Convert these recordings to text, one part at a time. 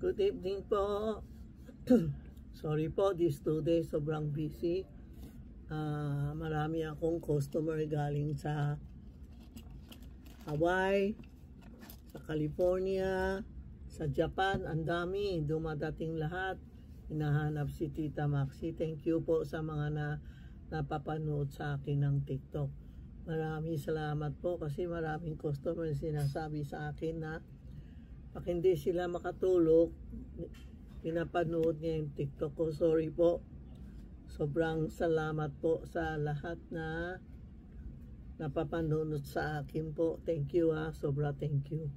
Good evening po. Sorry po, these 2 days sobrang busy. Marami akong customer galing sa Hawaii, sa California, sa Japan. Ang dami, dumadating lahat. Hinahanap si Tita Maxi. Thank you po sa mga napapanood sa akin ng TikTok. Maraming salamat po kasi maraming customer sinasabi sa akin na pag hindi sila makatulog, pinapanood niya yung TikTok ko. Sorry po. Sobrang salamat po sa lahat na napapanood sa akin po. Thank you Sobra thank you.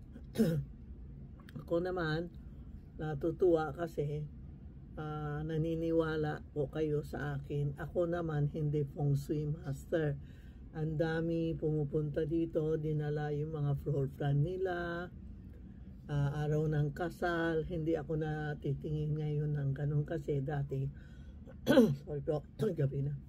Ako naman, natutuwa kasi naniniwala po kayo sa akin. Ako naman, hindi feng shui master. Ang dami pumupunta dito, dinala yung mga floor plan nila. Araw ng kasal, hindi ako natitingin ngayon ng ganun kasi dati sorry po, gabi na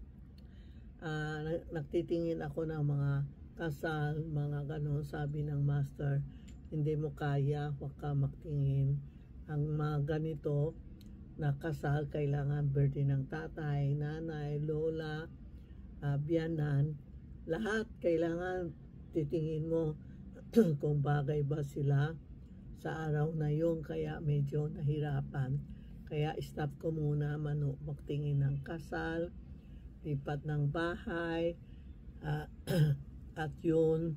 nagtitingin ako ng mga kasal, mga ganun. Sabi ng master, hindi mo kaya, huwag ka magtingin. Ang mga ganito na kasal, kailangan birthday ng tatay, nanay, lola, biyanan, lahat kailangan titingin mo kung bagay ba sila sa araw na yun. Kaya medyo nahirapan. Kaya stop ko muna magtingin ng kasal, lipat ng bahay, at yun,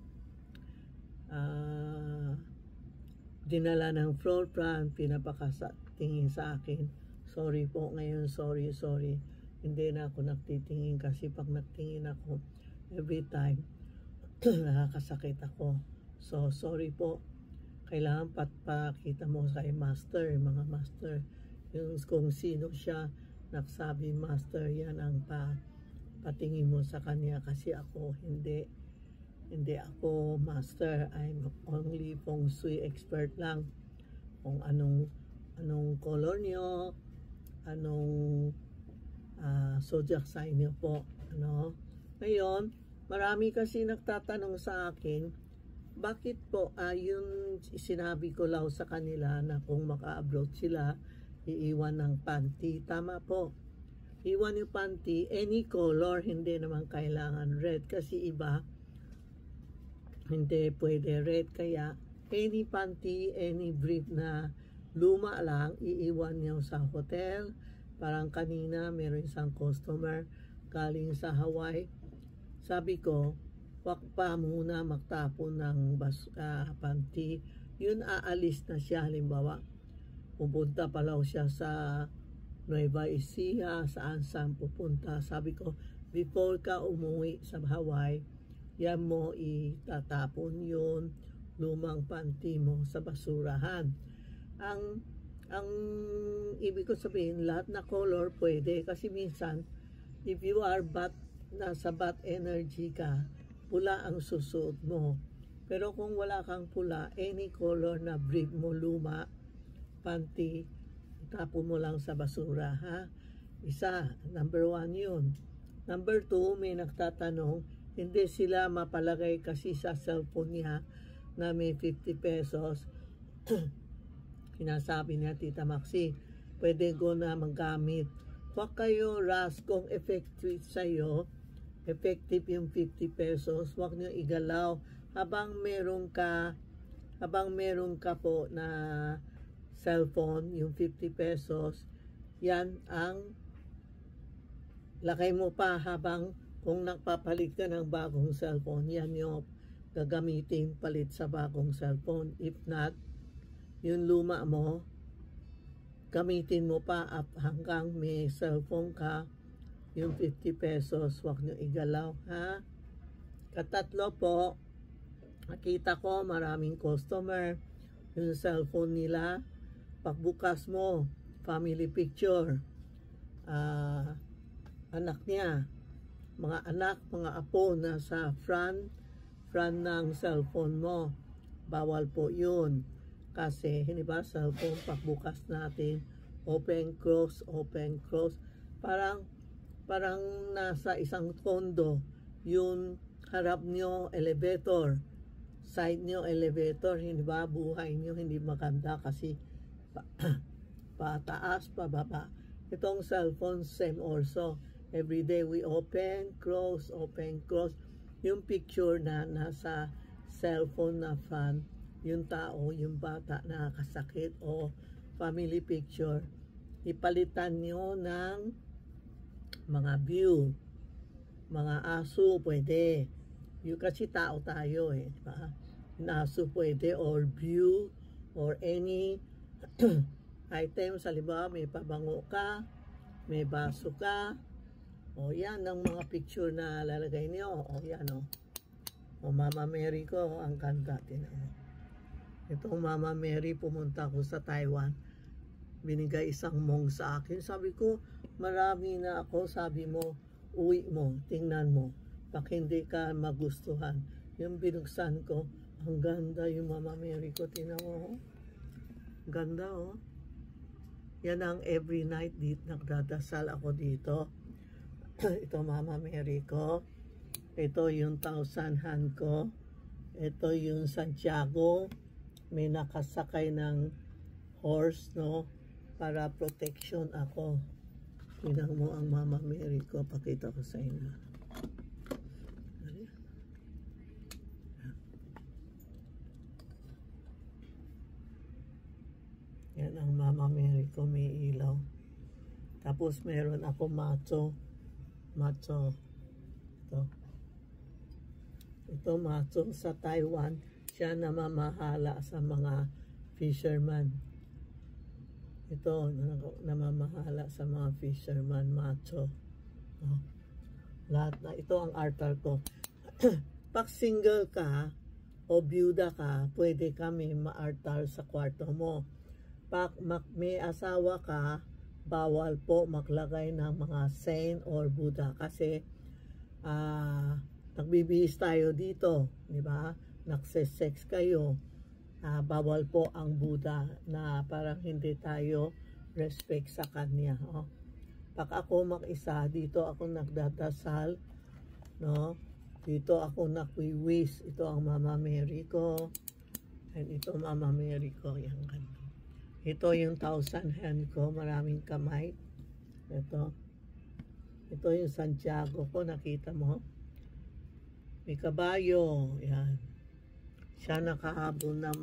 dinala ng floor plan, pinapakatingin sa akin. Sorry po ngayon, sorry. Hindi na ako nagtitingin kasi pag nagtingin ako, every time, nakakasakit ako. So, sorry po. Kailangan pakita mo sa master, mga master, yung kung sino siya, nagsabi master, yan ang patingin mo sa kanya kasi ako hindi ako master. I'm only feng shui expert lang. Kung anong color nyo, anong zodiac sign nyo po. Ngayon, marami kasi nagtatanong sa akin, bakit po yung sinabi ko lang sa kanila na kung maka-abroad sila, iiwan ng panty. Tama po. Iwan yung panty, any color, hindi naman kailangan red. Kasi iba, hindi pwede red. Kaya, any panty, any brief na luma lang, iiwan niyo sa hotel. Parang kanina, meron isang customer galing sa Hawaii. Sabi ko, wag pa muna magtapon ng panty. Yun, aalis na siya. Halimbawa, pupunta pa lang siya sa Nueva Ecija, saan pupunta. Sabi ko, before ka umuwi sa Hawaii, yan mo itatapon yun, lumang panty mo sa basurahan. Ang ibig ko sabihin, lahat na color pwede. Kasi minsan, if you are nasa bad energy ka, pula ang susuot mo. Pero kung wala kang pula, any color na brief mo, luma, panty, tapo mo lang sa basura, Isa, number 1 yun. Number 2, may nagtatanong, hindi sila mapalagay kasi sa cellphone niya na may 50 pesos. Sinasabi niya, Tita Maxi, pwede ko na maggamit. Huwag kayo rush kung effective sa'yo. Effective yung 50 pesos. Huwag nyo igalaw. Habang meron ka po na cellphone, yung 50 pesos, yan ang lakay mo pa habang kung nagpapalit ka ng bagong cellphone, yan yung gagamitin palit sa bagong cellphone. If not, yung luma mo, gamitin mo pa hanggang may cellphone ka. Yung 50 pesos, huwag nyo igalaw, Katatlo po, nakita ko maraming customer, yung cellphone nila, pagbukas mo, family picture, anak niya, mga anak, mga apo na sa front ng cellphone mo. Bawal po yun. Kasi, hindi ba, cellphone, pagbukas natin, open, close, parang nasa isang kondo, yung harap nyo, elevator. side nyo elevator, hindi ba? Buhay nyo hindi maganda kasi pataas, pababa. Itong cellphone, same also. Every day we open, close, open, close. Yung picture na nasa cellphone na fan, yung tao, yung bata na kasakit o family picture, ipalitan nyo ng mga view, mga aso, pwede. Yung kasi tao tayo eh, di ba? Aso pwede, or view, or any items. Halimbawa, may pabango ka, may baso ka, o yan ang mga picture na lalagay niyo. O yan o. O Mama Mary ko, ang ganda din. Itong Mama Mary, pumunta ko sa Taiwan. Binigay isang mong sa akin. Sabi ko, marami na ako. Sabi mo, uwi mo, tingnan mo. Bak hindi ka magustuhan. Yung binuksan ko, ang ganda yung Mama Mary ko. Tingnan mo. Ganda oh. Yan ang every night dito, nagdadasal ako dito. Ito Mama Mary ko. Ito yung 1,000 hand ko. Ito yung Santiago. May nakasakay ng horse, no? Para protection ako. Tingnan mo ang Mama Mary ko. Pakita ko sa inyo. Yan ang Mama Mary ko, may ilaw. Tapos meron ako macho. Ito macho sa Taiwan. Siya namamahala sa mga fisherman. Ito namamahala sa mga fisherman, macho. Lahat na ito ang altar ko. Pag single ka o byuda ka, pwede kami ma-altar sa kwarto mo. Pag may asawa ka, bawal po maglagay ng mga saint or Buddha kasi nagbibihis tayo dito, di ba? Nagse-sex kayo. Bawal po ang Buddha na parang hindi tayo respect sa kanya. Oh. Pag ako mag-isa, dito ako nagdadasal, no? Dito ako nakwiwis. Ito ang Mama Mary ko. And ito Mama Mary ko. Yan ganda. Ito yung 1,000 hand ko, maraming kamay. Ito yung Santiago ko, nakita mo? May kabayo, yan. Siya nakahabol ng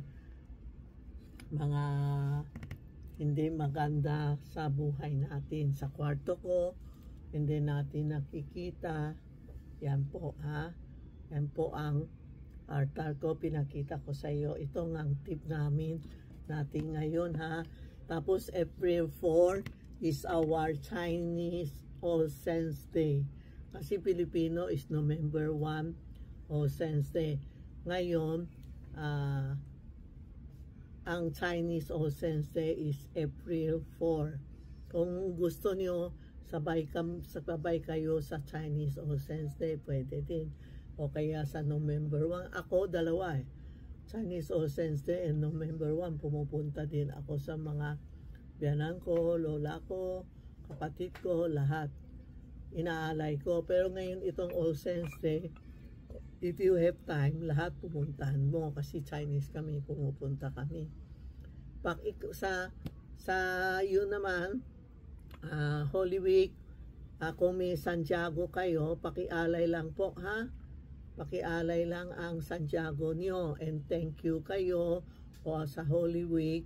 mga hindi maganda sa buhay natin. Sa kwarto ko, hindi natin nakikita. Yan po, ha? Yan po ang altar ko, pinakita ko sa iyo. Ito ang tip natin ngayon, ha? Tapos April 4 is our Chinese All Saints Day. Kasi Filipino is November 1 All Saints Day. Ngayon, ang Chinese All Saints Day is April 4. Kung gusto niyo sabay kayo sa Chinese All Saints Day, pwede din. O kaya sa November 1. Ako, dalawa eh. Chinese All Saints Day and November 1, pumupunta din ako sa mga biyanan ko, lola ko, kapatid ko, lahat. Inaalay ko. Pero ngayon itong All Saints Day, if you have time, lahat pumuntahan mo kasi Chinese kami, pumupunta kami. Pag sa yun naman, Holy Week, kung may Santiago kayo, pakialay lang po, ha? Pakialay lang ang Santiago nyo and thank you kayo o sa Holy Week,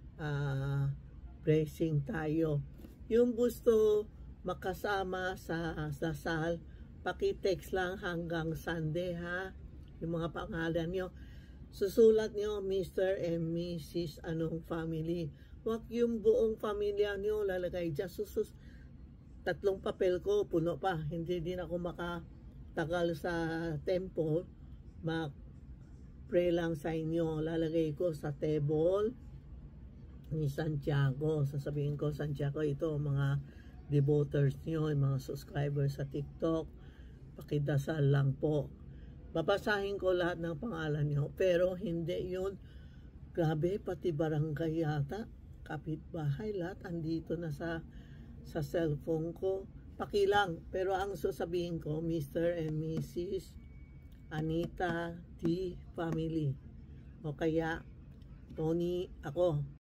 blessing tayo. Yung gusto makasama sa dasal, paki-text lang hanggang Sunday, ha? Yung mga pangalan nyo. Susulat nyo Mr. and Mrs. anong family. Huwag yung buong pamilya nyo lalagay dyan. Tatlong papel ko, puno pa. Hindi din ako makatagal sa temple. Mag-pray lang sa inyo. Lalagay ko sa table ni Santiago. Sasabihin ko, Santiago, ito mga devoters nyo, mga subscribers sa TikTok. Pakidasal lang po. Babasahin ko lahat ng pangalan nyo. Pero hindi yun. Grabe, pati barangay yata. Kapitbahay, lahat andito na sa cellphone ko. Pakilang. Pero ang sasabihin ko, Mr. and Mrs. Anita T. Family. O kaya, Tony ako.